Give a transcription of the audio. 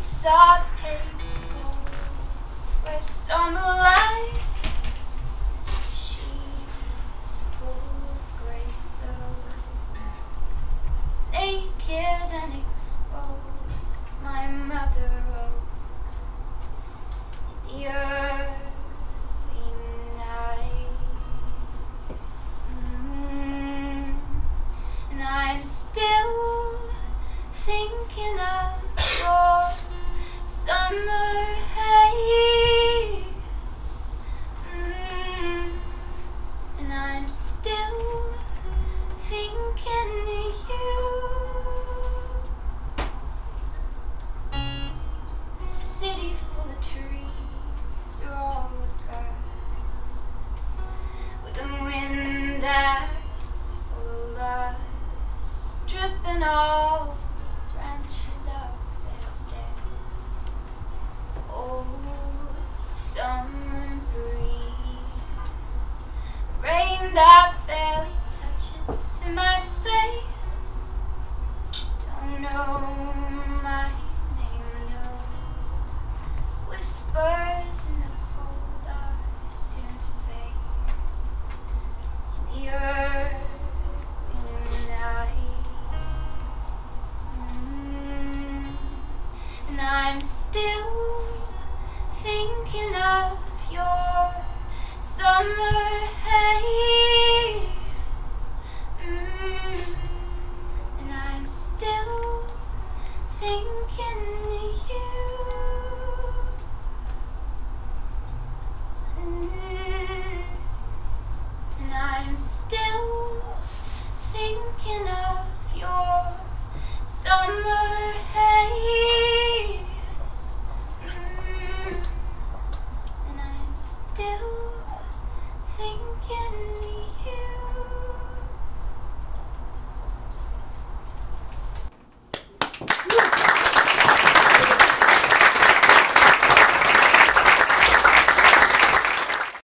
streets are paved where summer lies. She's full of grace, though naked and exposed. My mother wrote in the early night, and I'm still thinking of your summer haze, and I'm still thinking of you. A city full of trees are all of grass, with a wind that's full of lust, dripping all branches out their dead. Oh, summer breeze, rain that barely touches to my face. Don't know my name, no. Whispers in the cold are soon to fade. In the early night, and I'm still thinking of your summer haze, and I'm still thinking of you, and I'm still thinking of your summer haze, and I'm still thinking